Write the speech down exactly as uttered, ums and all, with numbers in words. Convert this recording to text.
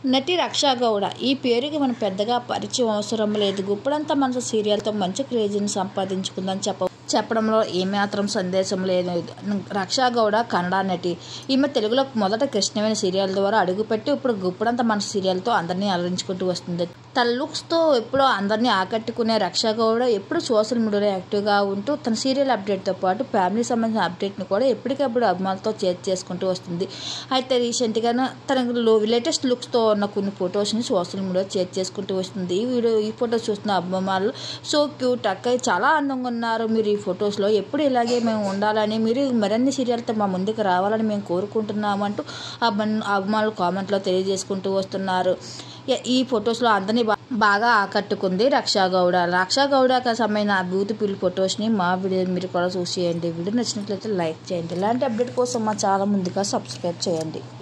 నటి రక్షా గౌడ ఈ పేరుకి మనం పెద్దగా పరిచయం అవసరం లేదు. గుప్పడంత మనసు సీరియల్తో మంచి క్రేజ్ని సంపాదించుకుందని చెప్ప చెప్పడంలో ఏమాత్రం సందేశం లేదు. రక్షా గౌడ కన్నడ నటి. ఈమె తెలుగులో మొదట కృష్ణవేణి సీరియల్ ద్వారా అడుగుపెట్టి ఇప్పుడు గుప్పడంత మనసు సీరియల్తో అందరినీ అలరించుకుంటూ వస్తుంది. తన లుక్స్తో ఎప్పుడో అందరినీ ఆకట్టుకునే రక్షా గౌడ ఎప్పుడు సోషల్ మీడియాలో యాక్టివ్గా ఉంటూ తన సీరియల్ అప్డేట్తో పాటు ఫ్యామిలీ సంబంధించిన అప్డేట్ని కూడా ఎప్పటికప్పుడు అభిమానులతో షేర్ చేసుకుంటూ వస్తుంది. అయితే రీసెంట్గా తన లేటెస్ట్ లుక్స్తో ఉన్న కొన్ని ఫొటోస్ని సోషల్ మీడియాలో షేర్ చేసుకుంటూ వస్తుంది. ఈ వీడియో ఈ ఫొటోస్ చూస్తున్న అభిమానులు సో క్యూట్ అక్క చాలా అందంగా ఉన్నారు, మీరు ఈ ఫొటోస్లో ఎప్పుడు ఇలాగే మేము ఉండాలని, మీరు మరిన్ని సీరియల్తో మా ముందుకు రావాలని మేము కోరుకుంటున్నాము అంటూ అభిమానులు కామెంట్లో తెలియజేసుకుంటూ వస్తున్నారు. ఈ ఫొటోస్లో అందరినీ బాగా ఆకట్టుకుంది రక్షా గౌడ. రక్షా గౌడకి సంబంధించిన బ్యూటిఫుల్ ఫొటోస్ని మా వీడియో మీరు కూడా చూసేయండి. వీడియో నచ్చినట్లయితే లైక్ చేయండి. ఇలాంటి అప్డేట్ కోసం మా ఛానల్ ముందుగా సబ్స్క్రైబ్ చేయండి.